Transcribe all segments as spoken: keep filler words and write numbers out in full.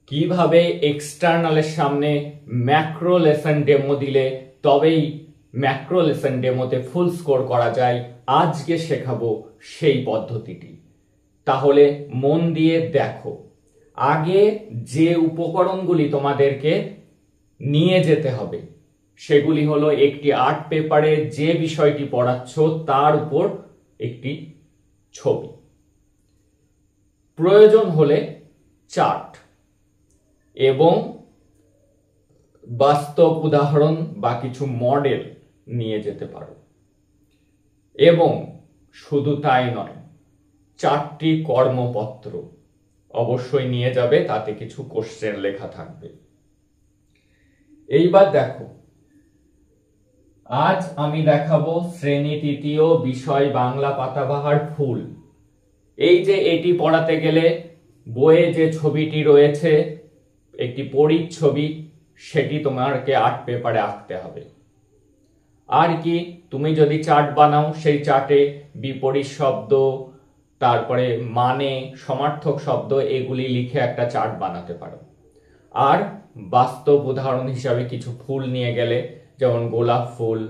কিভাবে এক্সটার্নালের সামনে macro lesson demo দিলে তবেই ম্যাক্রো লেসন ডেমোতে ফুল স্কোর করা যায়, আজকে শেখাবো সেই পদ্ধতিটি। তাহলে মন দিয়ে দেখো। আগে যে উপকরণগুলি তোমাদেরকে নিয়ে যেতে হবে সেগুলি হলো একটি আর্ট পেপারে যে বিষয়টি পড়াচ্ছ তার উপর একটি ছবি, প্রয়োজন হলে চার্ট এবং বাস্তব উদাহরণ বা কিছু মডেল নিয়ে যেতে পারো। এবং শুধু তাই নয়, চারটি কর্মপত্র অবশ্যই নিয়ে যাবে, তাতে কিছু কোশ্চেন লেখা থাকবে। এইবার দেখো, আজ আমি দেখাবো শ্রেণী তৃতীয় বিষয় বাংলা পাতাবাহার ফুল। এই যে এটি পড়াতে গেলে বইয়ে যে ছবিটি রয়েছে একটি পরিচ্ছবি, সেটি তোমাকে আর্ট পেপারে আঁকতে হবে। আর কি, তুমি যদি চার্ট বানাও সেই চার্টে বিপরীত শব্দ, তারপরে মানে, সমার্থক শব্দ এগুলি লিখে একটা চার্ট বানাতে পারো। আর বাস্তব উদাহরণ হিসাবে কিছু ফুল নিয়ে গেলে, যেমন গোলাপ ফুল,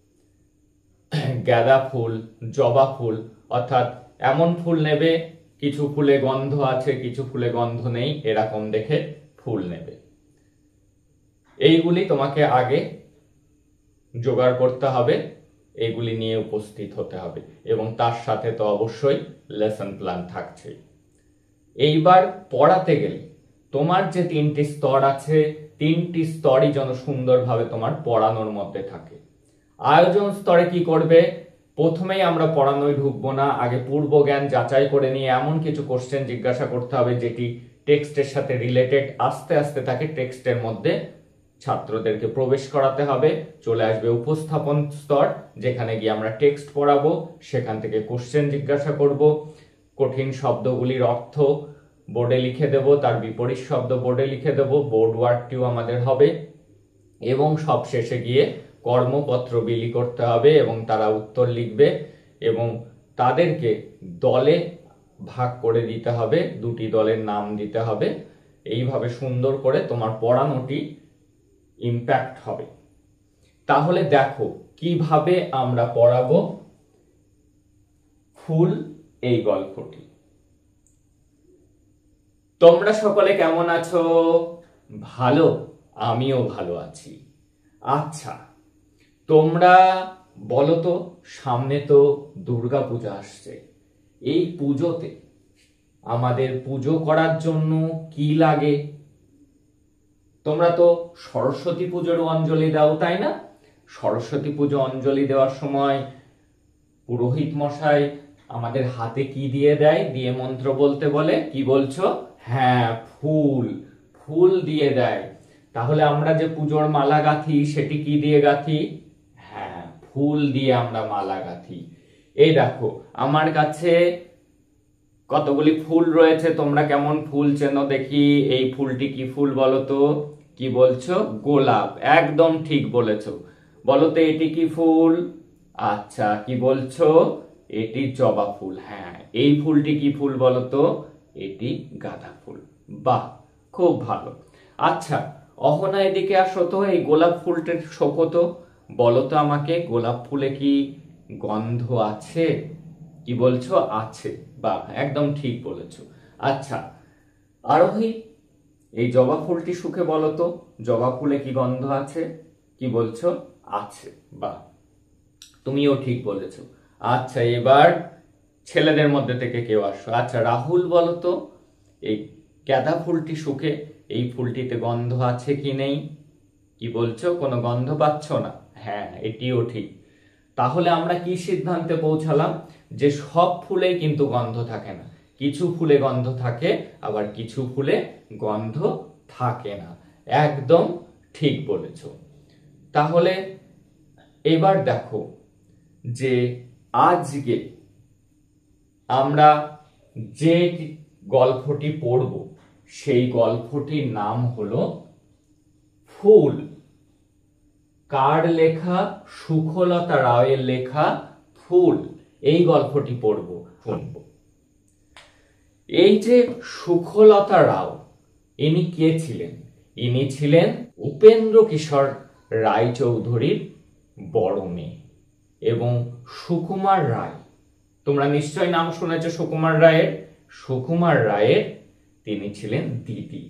গাঁদা ফুল, জবা ফুল, অর্থাৎ এমন ফুল নেবে কিছু ফুলে গন্ধ আছে কিছু ফুলে গন্ধ নেই, এরকম দেখে ফুল নেবে। এইগুলি তোমাকে আগে জোগাড় করতে হবে, এগুলি নিয়ে উপস্থিত হতে হবে এবং তার সাথে তো অবশ্যই লেসন প্ল্যান থাকছে। এইবার পড়াতে গেলে তোমার যে তিনটি স্তর আছে, তিনটি স্তরই যেন সুন্দরভাবে তোমার পড়ানোর মধ্যে থাকে। আয়োজন স্তরে কি করবে, প্রথমেই আমরা পড়ানোয় ঢুকবো না, আগে পূর্ব জ্ঞান যাচাই করে নিয়ে এমন কিছু কোশ্চেন জিজ্ঞাসা করতে হবে যেটি টেক্সটের সাথে রিলেটেড। আস্তে আস্তে তাকে টেক্সটের মধ্যে ছাত্রদেরকে প্রবেশ করাতে হবে। চলে আসবে উপস্থাপন স্তর, যেখানে গিয়ে আমরা টেক্সট পড়াবো, সেখান থেকে কোশ্চেন জিজ্ঞাসা করব, কঠিন শব্দগুলির অর্থ বোর্ডে লিখে দেব, তার বিপরীত শব্দ বোর্ডে লিখে দেব, বোর্ড ওয়ার্কটিও আমাদের হবে এবং সব শেষে গিয়ে কর্মপত্র বিলি করতে হবে এবং তারা উত্তর লিখবে এবং তাদেরকে দলে ভাগ করে দিতে হবে, দুটি দলের নাম দিতে হবে। এইভাবে সুন্দর করে তোমার পড়ানোটি ইম্প্যাক্ট হবে। তাহলে দেখো কিভাবে আমরা পড়াবো ফুল এই গল্পটি। তোমরা সকলে কেমন আছো? ভালো, আমিও ভালো আছি। আচ্ছা, তোমরা বলো তো, সামনে তো দুর্গা পূজা আসছে। এই পুজোতে আমাদের পুজো করার জন্য কি লাগে? তোমরা তো সরস্বতী পুজোর অঞ্জলি দাও, তাই না? সরস্বতী পুজো অঞ্জলি দেওয়ার সময় পুরোহিত মশাই আমাদের হাতে কি দিয়ে দেয়? দিয়ে মন্ত্র বলতে বলে, কি বলছো? হ্যাঁ, ফুল। ফুল দিয়ে দেয়। তাহলে আমরা যে পুজোর মালা গাঁথি সেটি কি দিয়ে গাঁথি? হ্যাঁ, ফুল দিয়ে আমরা মালা গাঁথি। এই দেখো আমার কাছে কতগুলি ফুল রয়েছে, তোমরা কেমন ফুল চেনো দেখি। এই ফুলটি কি ফুল বলো তো? কি বলছো? গোলাপ। একদম ঠিক বলেছো। বলো তো এটি কি ফুল? আচ্ছা, কি বলছো? এটি জবা ফুল। হ্যাঁ, এই ফুলটি কি ফুল বলো তো? এটি গাঁদা ফুল। বাহ, খুব ভালো। আচ্ছা অহনা, এদিকে আসো তো, এই গোলাপ ফুলটির শোকো তো, বলো তো আমাকে, গোলাপ ফুলে কি গন্ধ আছে? কি বলছো? আছে। বাহ, একদম ঠিক বলেছো। আচ্ছা আরোহী, এই জবা ফুলটি শুকে বলো তো, জবা ফুলে কি গন্ধ আছে? কি বলছো? আছে। বাহ, তুমিও ঠিক বলেছো। আচ্ছা এবার ছেলেদের মধ্যে থেকে কেউ আসো। আচ্ছা রাহুল, বলো তো, এই গাঁদা ফুলটি শুকে এই ফুলটিতে গন্ধ আছে কি নেই? কি বলছো? কোনো গন্ধ পাচ্ছ না? হ্যাঁ, এটিও ঠিক। তাহলে আমরা কি সিদ্ধান্তে পৌঁছালাম? যে সব ফুলেই কিন্তু গন্ধ থাকে না, কিছু ফুলে গন্ধ থাকে, আবার কিছু ফুলে গন্ধ থাকে না। একদম ঠিক বলেছ। তাহলে এবার দেখো যে আজকে আমরা যে গল্পটি পড়ব সেই গল্পটির নাম হলো ফুল। কার লেখা? সুখলতা রায়ের লেখা ফুল। এই গল্পটি পড়ব, শুনব। এই যে সুখলতা রাও, ইনি কে ছিলেন? ইনি ছিলেন উপেন্দ্র কিশোর রায়চৌধুরীর বড় মেয়ে এবং সুকুমার রায়। তোমরা নিশ্চয় নাম শুনেছ সুকুমার রায়ের। সুকুমার রায়ের তিনি ছিলেন দিদি।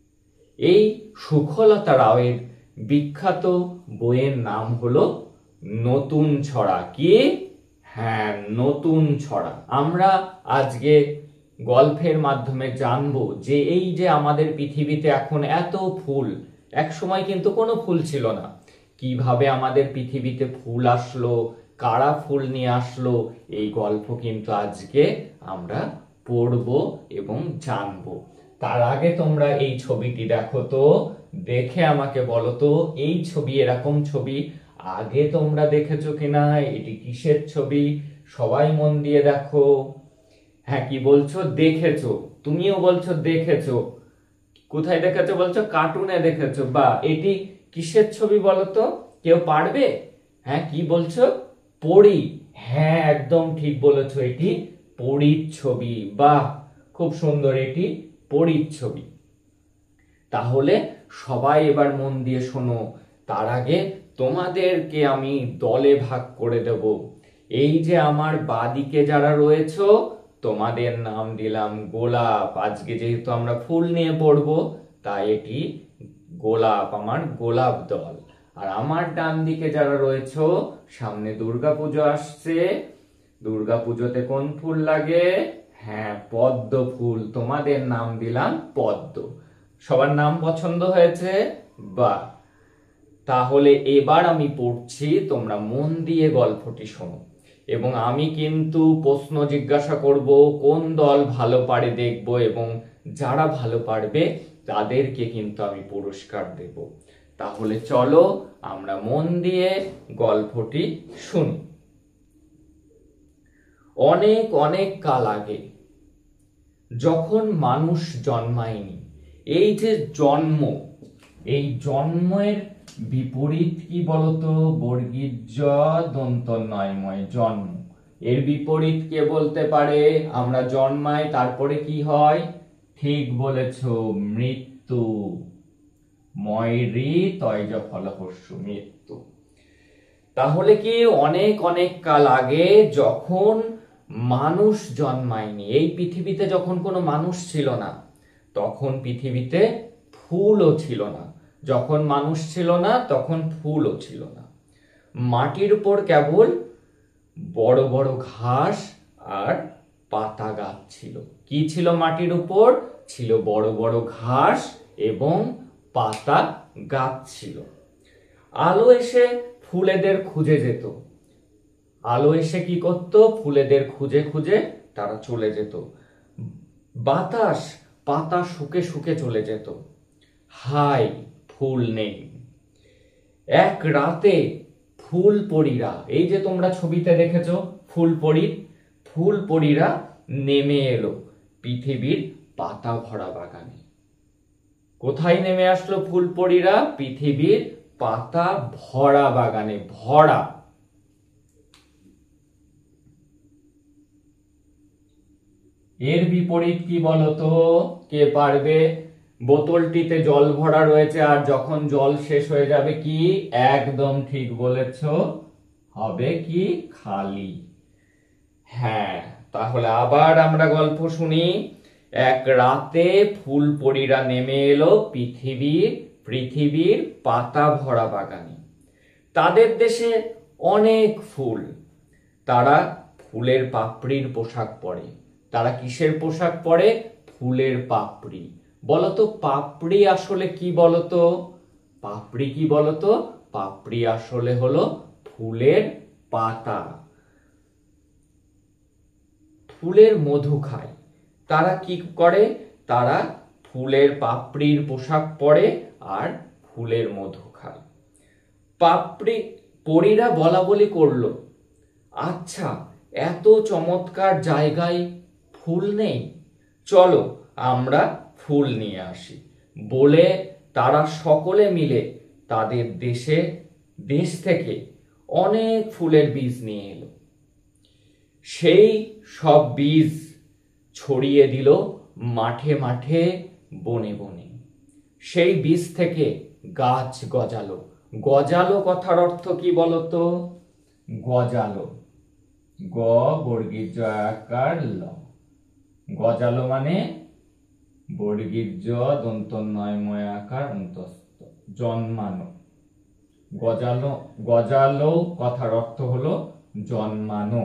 এই সুখলতা রায়ের বিখ্যাত বইয়ের নাম হলো নতুন ছড়া। কি? হ্যাঁ, নতুন ছড়া। আমরা আজকে গল্পের মাধ্যমে জানবো যে এই যে আমাদের পৃথিবীতে এখন এত ফুল, এক সময় কিন্তু কোনো ফুল ছিল না, কিভাবে আমাদের পৃথিবীতে ফুল আসলো, কারা ফুল নিয়ে আসলো, এই গল্প কিন্তু আজকে আমরা পড়বো এবং জানবো। তার আগে তোমরা এই ছবিটি দেখো তো, দেখে আমাকে বলো তো এই ছবি, এরকম ছবি আগে তোমরা দেখেছো কিনা? এটি কিসের ছবি? সবাই মন দিয়ে দেখো। হ্যাঁ, কি বলছো? দেখেছো। তুমিও বলছো দেখেছো। কোথায় দেখেছো বলছো? কার্টুনে দেখেছো। বা এটি কিসের ছবি বলো তো? কেউ পারবে? হ্যাঁ, কি বলছো? পরী। হ্যাঁ, একদম ঠিক বলেছো, এটি পরীর ছবি। বাহ, খুব সুন্দর, এটি পরীর ছবি। তাহলে সবাই এবার মন দিয়ে শোনো। তার আগে তোমাদেরকে আমি দলে ভাগ করে দেব। এই যে আমার বাদিকে যারা রয়েছে, তোমাদের নাম দিলাম গোলাপ। আজকে যেহেতু আমরা ফুল নিয়ে পড়বো, তাই এটি গোলাপ, আমার গোলাপ দল। আর আমার ডান দিকে যারা রয়েছে, সামনে দুর্গাপুজো আসছে, দুর্গাপুজোতে কোন ফুল লাগে? হ্যাঁ, পদ্ম ফুল। তোমাদের নাম দিলাম পদ্ম। সবার নাম পছন্দ হয়েছে? বাহ, তাহলে এবার আমি পড়ছি, তোমরা মন দিয়ে গল্পটি শোনো এবং আমি কিন্তু প্রশ্ন জিজ্ঞাসা করব, কোন দল ভালো পারে দেখব এবং যারা ভালো পারবে তাদেরকে কিন্তু আমি পুরস্কার দেব। তাহলে চলো আমরা মন দিয়ে গল্পটি শুনি। অনেক অনেক কাল আগে, যখন মানুষ জন্মায়নি, এই যে জন্ম, এই জন্মের বিপরীত কি বলতো? বর্গীর জ দন্ত নয়ময়, জন্ম। এর বিপরীত কে বলতে পারে? আমরা জন্মাই, তারপরে কি হয়? ঠিক বলেছ, মৃত্যু। ময়রি তয়জ ফলহস্যু, মৃত্যু। তাহলে কি অনেক অনেক কাল আগে, যখন মানুষ জন্মায়নি, এই পৃথিবীতে যখন কোনো মানুষ ছিল না, তখন পৃথিবীতে ফুলও ছিল না। যখন মানুষ ছিল না, তখন ফুলও ছিল না। মাটির উপর কেবল বড় বড় ঘাস আর পাতা গাছ ছিল। কি ছিল মাটির উপর? ছিল বড় বড় ঘাস এবং পাতা গাছ ছিল। আলো এসে ফুলেদের খুঁজে যেত। আলো এসে কি করত? ফুলেদের খুঁজে খুঁজে তারা চলে যেত। বাতাস পাতা শুকে শুকে চলে যেত। হাই, ফুল নেই। এক রাতে ফুল পরীরা, এই যে তোমরা ছবিতে দেখেছো ফুল পরী, ফুল পরীরা নেমে এলো পৃথিবীর পাতা ভরা বাগানে। কোথায় নেমে আসলো ফুল পরীরা? পৃথিবীর পাতা ভরা বাগানে। ভরা। এর বিপরীত কি বলতো? কে পারবে? বোতলটিতে জল ভরা রয়েছে, আর যখন জল শেষ হয়ে যাবে কি? একদম ঠিক বলেছ, হবে কি? খালি। হ্যাঁ, তাহলে আবার আমরা গল্প শুনি। এক রাতে ফুল পরীরা নেমে এলো পৃথিবীর পৃথিবীর পাতা ভরা বাগানে। তাদের দেশে অনেক ফুল। তারা ফুলের পাপড়ির পোশাক পরে। তারা কিসের পোশাক পরে? ফুলের পাপড়ি। বলতো পাপড়ি আসলে কি বলতো? পাপড়ি কি বলতো? পাপড়ি আসলে হলো ফুলের পাতা। ফুলের মধু খায়। তারা কি করে? তারা ফুলের পাপড়ির পোশাক পরে আর ফুলের মধু খায়। পাপড়ি পরীরা বলা বলি করলো, আচ্ছা, এত চমৎকার জায়গায় ফুল নেই, চলো আমরা ফুল নিয়ে আসি। বলে তারা সকলে মিলে তাদের দেশে দেশ থেকে অনেক ফুলের বীজ নিয়ে এলো। সেই সব বীজ ছড়িয়ে দিল মাঠে মাঠে, বনে বনে। সেই বীজ থেকে গাছ গজালো। গজালো কথার অর্থ কি বলতো? গজালো, গ বর্গীর জ আকার ল, গজালো মানে বর্গীর জ দন্ত নয় ময় আকার অন্তস্থ, জন্মানো। গজালো, গজালো কথার অর্থ হলো জন্মানো।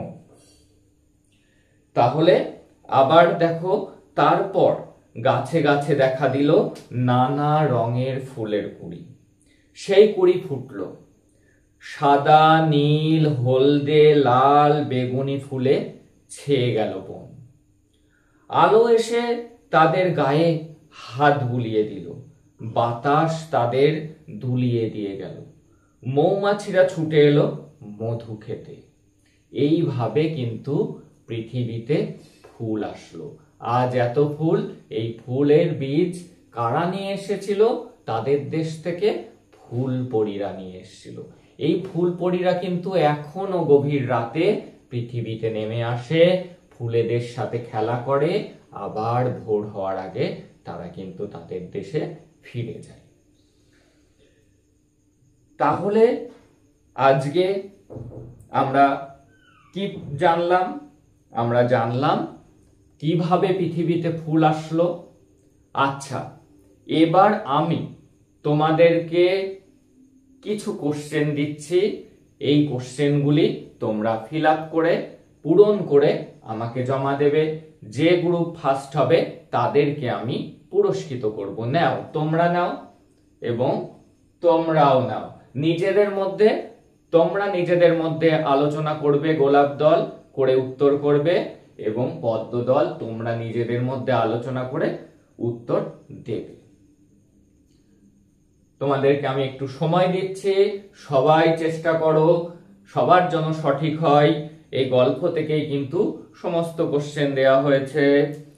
তাহলে আবার দেখো, তারপর গাছে গাছে দেখা দিল নানা রঙের ফুলের কুঁড়ি। সেই কুঁড়ি ফুটলো, সাদা, নীল, হলদে, লাল, বেগুনি ফুলে ছেয়ে গেল বন। আলো এসে তাদের গায়ে হাত বুলিয়ে দিল, বাতাস তাদের দুলিয়ে দিয়ে গেল, মৌমাছিরা ছুটে এলো মধু খেতে। এইভাবে কিন্তু পৃথিবীতে ফুল আসলো। আজ এত ফুল, এই ফুলের বীজ কারা নিয়ে এসেছিল? তাদের দেশ থেকে ফুল পরীরা নিয়ে এসেছিল। এই ফুল পরীরা কিন্তু এখনো গভীর রাতে পৃথিবীতে নেমে আসে, ফুলেদের সাথে খেলা করে, আবার ভোর হওয়ার আগে তারা কিন্তু তাদের দেশে ফিরে যায়। তাহলে আজকে আমরা কি জানলাম? আমরা জানলাম কিভাবে পৃথিবীতে ফুল আসলো। আচ্ছা, এবার আমি তোমাদেরকে কিছু কোশ্চেন দিচ্ছি। এই কোশ্চেনগুলি তোমরা ফিল আপ করে পূরণ করে আমাকে জমা দেবে। যে গ্রুপ ফার্স্ট হবে তাদেরকে আমি পুরস্কৃত করব। নাও, তোমরা নাও এবং তোমরাও নাও। নিজেদের মধ্যে তোমরা নিজেদের মধ্যে আলোচনা করবে, গোলাপ দল করে উত্তর করবে এবং পদ্ম দল তোমরা নিজেদের মধ্যে আলোচনা করে উত্তর দেবে। তোমাদেরকে আমি একটু সময় দিচ্ছি, সবাই চেষ্টা করো সবার জন্য সঠিক হয়। এই গল্প থেকেই কিন্তু সমস্ত কোশ্চেন দেয়া হয়েছে।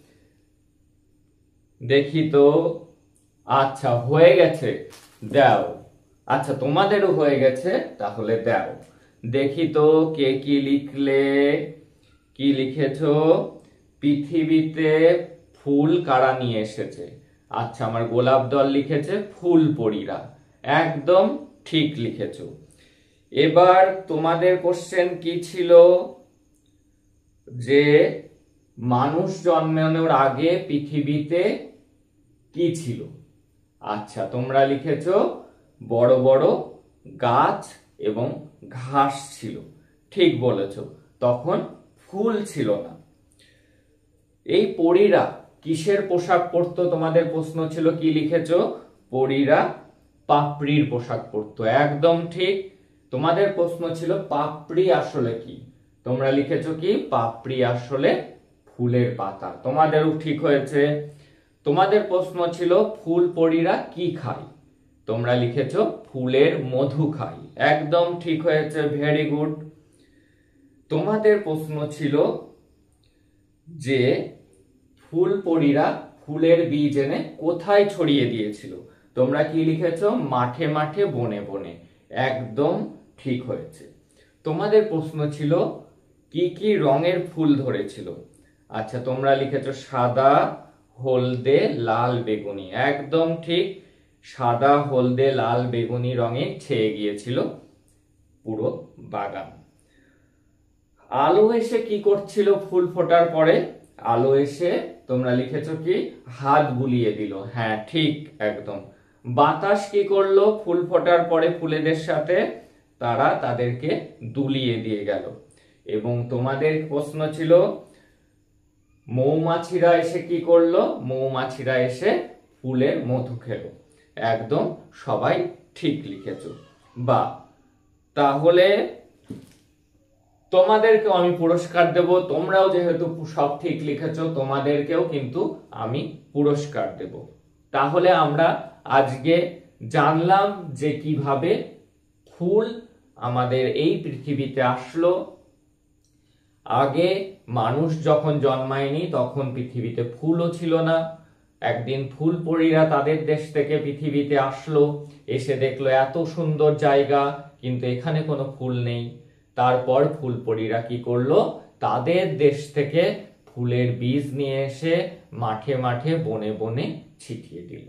দেখি তো, আচ্ছা হয়ে গেছে, দাও। আচ্ছা তোমাদেরও হয়ে গেছে, তাহলে দাও। দেখি তো কে কি লিখলে। কি লিখেছো? পৃথিবীতে ফুল কারা নিয়ে এসেছে? আচ্ছা, আমার গোলাপ দল লিখেছে ফুল পরীরা, একদম ঠিক লিখেছো। এবার তোমাদের কোশ্চেন কি ছিল? যে মানুষ জন্মানোর আগে পৃথিবীতে কি ছিল? আচ্ছা, তোমরা লিখেছো বড় বড় গাছ এবং ঘাস ছিল, ঠিক বলেছো। তখন ফুল ছিল না। এই পরীরা কিসের পোশাক পরতো? তোমাদের প্রশ্ন ছিল, কি লিখেছো? পরীরা পাপড়ির পোশাক পরতো, একদম ঠিক। তোমাদের প্রশ্ন ছিল পাপড়ি আসলে কি? তোমরা লিখেছো কি? পাপড়ি আসলে ফুলের পাতা, তোমাদেরও ঠিক হয়েছে। তোমাদের প্রশ্ন ছিল ফুল পরীরা কি খায়? তোমরা লিখেছো ফুলের মধু খায়, একদম ঠিক হয়েছে, ভেরি গুড। তোমাদের প্রশ্ন ছিল যে ফুল পরীরা ফুলের বীজ এনে কোথায় ছড়িয়ে দিয়েছিল? তোমরা কি লিখেছো? মাঠে মাঠে বনে বনে, একদম ঠিক হয়েছে। তোমাদের প্রশ্ন ছিল কি কি রঙের ফুল ধরেছিল? আচ্ছা, তোমরা লিখেছো সাদা, হলদে, লাল, বেগুনি, একদম ঠিক। সাদা, হলদে, লাল, বেগুনি রঙে ছেয়ে গিয়েছিল পুরো বাগান। আলো এসে কি করছিল ফুল ফোটার পরে? আলো এসে তোমরা লিখেছো কি? হাত বুলিয়ে দিল, হ্যাঁ ঠিক, একদম। বাতাস কি করলো ফুল ফোটার পরে ফুলেদের সাথে? তারা তাদেরকে দুলিয়ে দিয়ে গেল। এবং তোমাদের প্রশ্ন ছিল মৌমাছিরা এসে কি করলো? মৌমাছিরা এসে ফুলের মধু খেলো, একদম সবাই ঠিক লিখেছো। বা তাহলে তোমাদেরকেও আমি পুরস্কার দেব। তোমরাও যেহেতু সব ঠিক লিখেছো, তোমাদেরকেও কিন্তু আমি পুরস্কার দেব। তাহলে আমরা আজকে জানলাম যে কিভাবে ফুল আমাদের এই পৃথিবীতে আসলো। আগে মানুষ যখন জন্মায়নি তখন পৃথিবীতে ফুলও ছিল না। একদিন ফুল পরীরা তাদের দেশ থেকে পৃথিবীতে আসলো, এসে দেখলো এত সুন্দর জায়গা কিন্তু এখানে কোনো ফুল নেই। তারপর ফুল পরীরা কি করলো? তাদের দেশ থেকে ফুলের বীজ নিয়ে এসে মাঠে মাঠে বনে বনে ছিটিয়ে দিল।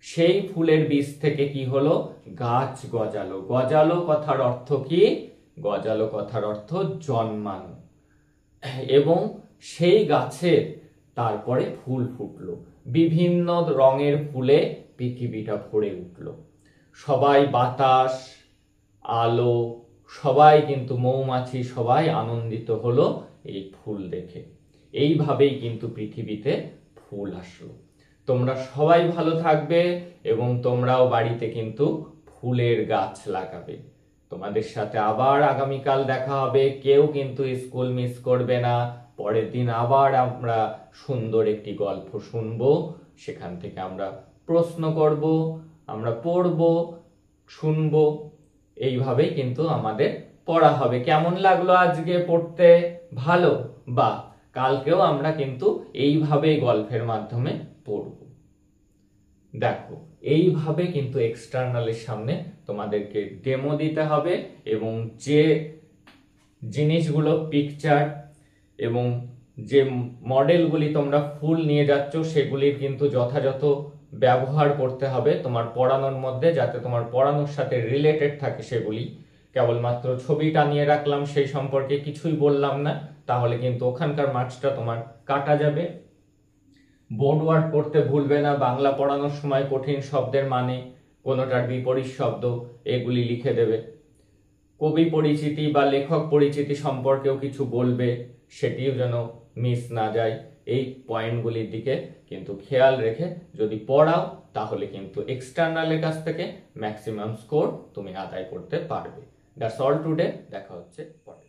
সেই ফুলের বীজ থেকে কি হলো, গাছ গজালো। গজালো কথার অর্থ কি? গজালো কথার অর্থ জন্মানো। এবং সেই গাছের তারপরে ফুল ফুটলো, বিভিন্ন রঙের ফুলে পৃথিবীটা ভরে উঠলো। সবাই বাতাস, আলো, সবাই কিন্তু মৌমাছি সবাই আনন্দিত হলো এই ফুল দেখে। এইভাবেই কিন্তু পৃথিবীতে ফুল আসলো। তোমরা সবাই ভালো থাকবে এবং তোমরাও বাড়িতে কিন্তু ফুলের গাছ লাগাবে। তোমাদের সাথে আবার আগামীকাল দেখা হবে। কেউ কিন্তু স্কুল মিস করবে না। পরের দিন আবার আমরা সুন্দর একটি গল্প শুনবো, সেখান থেকে আমরা প্রশ্ন করব, আমরা পড়ব, শুনবো। এইভাবেই কিন্তু আমাদের পড়া হবে। কেমন লাগলো আজকে পড়তে? ভালো? বা কালকেও আমরা কিন্তু এইভাবেই গল্পের মাধ্যমে পড়ব। দেখো, এইভাবে কিন্তু এক্সটার্নালের সামনে তোমাদেরকে ডেমো দিতে হবে এবং যে জিনিসগুলো পিকচার এবং যে মডেলগুলি তোমরা ফুল নিয়ে যাচ্ছ সেগুলির কিন্তু যথাযথ ব্যবহার করতে হবে তোমার পড়ানোর মধ্যে, যাতে তোমার পড়ানোর সাথে রিলেটেড থাকে সেগুলি। কেবলমাত্র ছবি টানিয়ে রাখলাম, সেই সম্পর্কে কিছুই বললাম না, তাহলে কিন্তু ওখানকার মার্কসটা তোমার কাটা যাবে। বোর্ড ওয়ার্ক করতে ভুলবে না। বাংলা পড়ানোর সময় কঠিন শব্দের মানে, কোনোটার বিপরীত শব্দ, এগুলি লিখে দেবে। কবি পরিচিতি বা লেখক পরিচিতি সম্পর্কেও কিছু বলবে, সেটিও যেন মিস না যায়। এই পয়েন্টগুলির দিকে কিন্তু খেয়াল রেখে যদি পড়াও, তাহলে কিন্তু এক্সটার্নালের কাছ থেকে ম্যাক্সিমাম স্কোর তুমি আদায় করতে পারবে। That's all today. দেখা হচ্ছে পরে।